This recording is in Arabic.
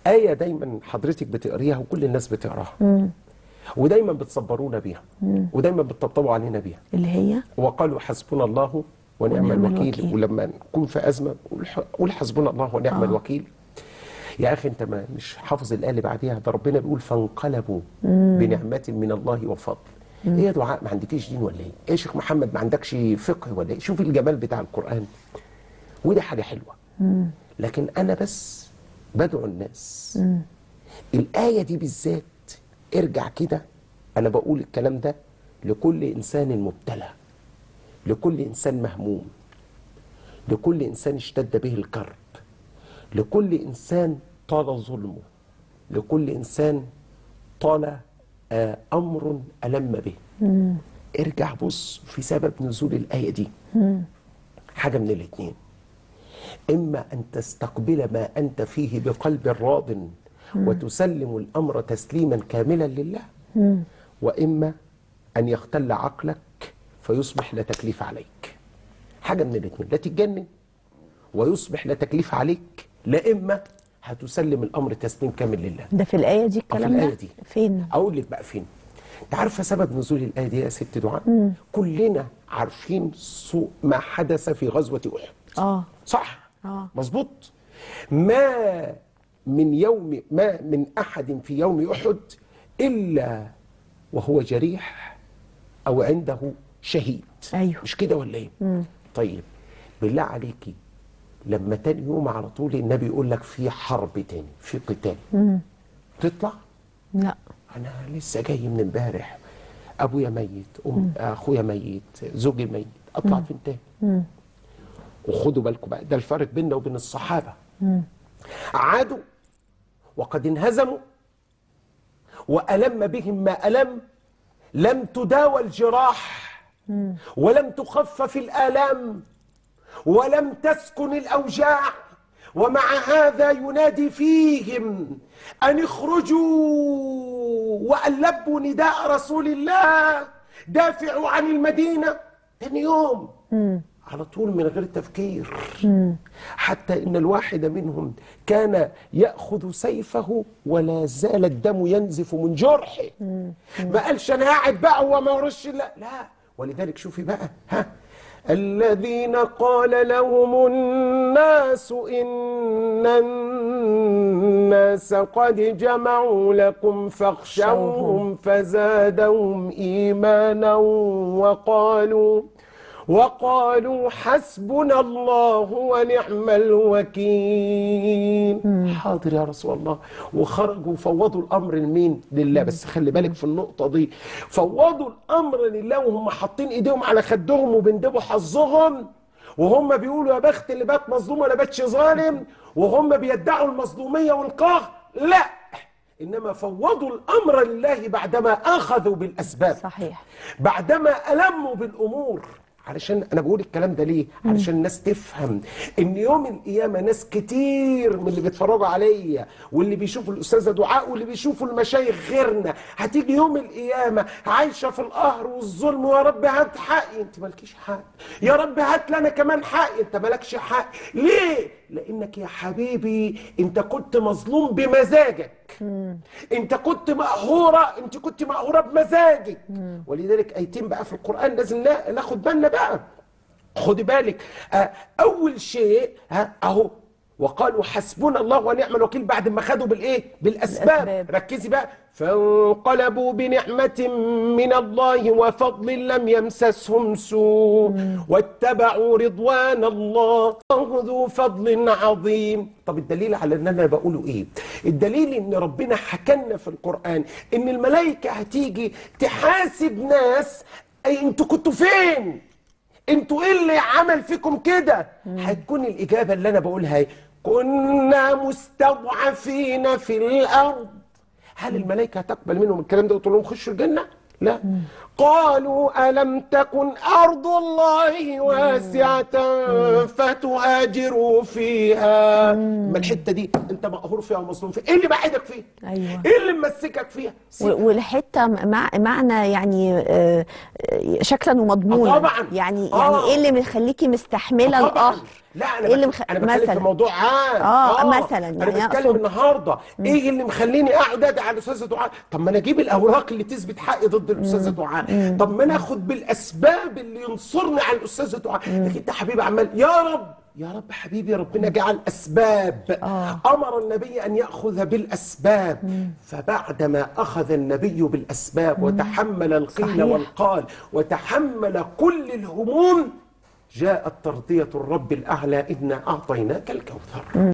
آية دايما حضرتك بتقريها وكل الناس بتقراها، ودايما بتصبرونا بيها، ودايما بتطبطبوا علينا بيها، اللي هي وقالوا حسبنا الله ونعم الوكيل. ولما نكون في أزمة قول حسبنا الله ونعم الوكيل. يا أخي أنت مش حافظ الآية اللي بعديها؟ ده ربنا بيقول فانقلبوا بنعمة من الله وفضل. إيه يا دعاء، ما عندكيش دين ولا إيه؟ إيه يا شيخ محمد، ما عندكش فقه ولا إيه؟ شوف الجمال بتاع القرآن، ودي حاجة حلوة. لكن أنا بس بدعو الناس الآية دي بالذات، ارجع كده. أنا بقول الكلام ده لكل إنسان مبتلى، لكل إنسان مهموم، لكل إنسان اشتد به الكرب، لكل إنسان طال ظلمه، لكل إنسان طال أمر ألم به. ارجع بص في سبب نزول الآية دي. حاجة من الاتنين، إما أن تستقبل ما أنت فيه بقلب راض وتسلم الأمر تسليما كاملا لله، وإما أن يختل عقلك فيصبح لا تكليف عليك. حاجة من الاتنين، لا تتجنن ويصبح لا تكليف عليك، لا إما هتسلم الأمر تسليم كامل لله. ده في الآية دي الكلام ده؟ في الآية دي. فين؟ أقول لك بقى فين. أنت عارفة سبب نزول الآية دي يا ست دعاء؟ كلنا عارفين سوء ما حدث في غزوة أحد. صح؟ مظبوط. ما من أحد في يوم أحد إلا وهو جريح أو عنده شهيد. أيوه. مش كده ولا إيه؟ طيب بالله عليكي، لما تاني يوم على طول النبي يقول لك في حرب تاني، في قتال، تطلع؟ لا، أنا لسه جاي من امبارح، أبويا ميت، أخويا ميت، زوجي ميت، أطلع فين تاني؟ وخدوا بالكم بقى، ده الفرق بيننا وبين الصحابة. عادوا وقد انهزموا وألم بهم ما ألم، لم تداوى الجراح ولم تخفف الآلام ولم تسكن الأوجاع، ومع هذا ينادي فيهم أن اخرجوا وأن لبوا نداء رسول الله، دافعوا عن المدينة. ثاني يوم على طول من غير تفكير، حتى إن الواحد منهم كان يأخذ سيفه ولا زال الدم ينزف من جرحه. ما قالش أنا قاعد بقى وما ورش، لا. ولذلك شوفي بقى، الذين قال لهم الناس إن الناس قد جمعوا لكم فاخشوهم فزادهم إيمانا وقالوا حسبنا الله ونعم الوكيل. حاضر يا رسول الله. وخرجوا وفوضوا الامر لمين؟ لله. بس خلي بالك في النقطه دي، فوضوا الامر لله وهم حاطين ايديهم على خدهم وبندبوا حظهم، وهم بيقولوا يا بخت اللي بات مظلوم ولا باتش ظالم، وهم بيدعوا المظلوميه والقهر. لا، إنما فوضوا الأمر لله بعدما أخذوا بالأسباب. صحيح. بعدما ألموا بالأمور. علشان أنا بقول الكلام ده ليه؟ علشان الناس تفهم إن يوم القيامة ناس كتير من اللي بيتفرجوا عليا واللي بيشوفوا الأستاذة دعاء واللي بيشوفوا المشايخ غيرنا، هتيجي يوم القيامة عايشة في القهر والظلم، ويا رب هات حقي. أنت مالكيش حق. يا رب هات لنا كمان حقي. أنت مالكش حق. ليه؟ لأنك يا حبيبي أنت كنت مظلوم بمزاجك. أنت كنت مقهورة بمزاجك. ولذلك آيتين بقى في القرآن لازم ناخد بالنا بقى. خدي بالك، أول شيء أهو وقالوا حسبنا الله ونعم الوكيل بعد ما خدوا بالايه؟ بالاسباب. ركزي بقى. فانقلبوا بنعمة من الله وفضل لم يمسسهم سوء واتبعوا رضوان الله ذو فضل عظيم. طب الدليل على ان انا بقوله ايه؟ الدليل ان ربنا حكى في القرآن ان الملائكة هتيجي تحاسب ناس. انتوا كنتوا فين؟ انتوا ايه اللي عمل فيكم كده؟ هتكون الاجابه اللي انا بقولها ايه؟ كنا مستضعفين في الارض. هل الملائكه هتقبل منهم الكلام ده وتقول لهم خشوا الجنه؟ لا. قالوا الم تكن ارض الله واسعه فتهاجروا فيها. ما الحته دي انت مقهور فيها ومظلوم فيها، ايه اللي بعدك فيها؟ ايوه. ايه اللي ممسكك فيها؟ والحته معنى يعني شكلا ومضمونا. طبعا. يعني ايه اللي مخليكي مستحمله القهر؟ لا انا ايه اللي انا بتكلم في موضوع عام. مثلا انا يعني بتكلم اقصد النهارده ايه اللي مخليني اقعد ادعي على الاستاذه دعاء؟ طب ما انا اجيب الاوراق اللي تثبت حقي ضد الاستاذه دعاء، طب ما انا اخد بالاسباب اللي ينصرني على الاستاذه دعاء. لكن انت حبيبي عمال يا رب يا رب حبيبي، ربنا جعل اسباب، امر النبي ان ياخذ بالاسباب، فبعدما اخذ النبي بالاسباب وتحمل القيل صحيح. والقال وتحمل كل الهموم، جاءت ترضيه الرب الاعلى: انا اعطيناك الكوثر.